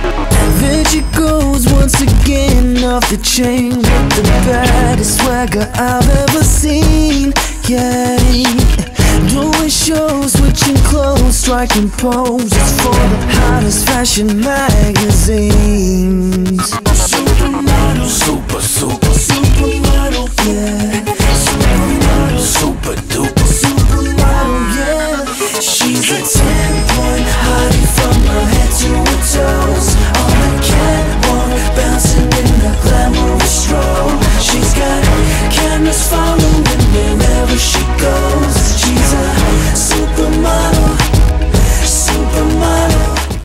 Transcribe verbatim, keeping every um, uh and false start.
There she goes once again, off the chain with the baddest swagger I've ever seen. Yeah, doing shows, switching clothes, striking poses for the hottest fashion magazines.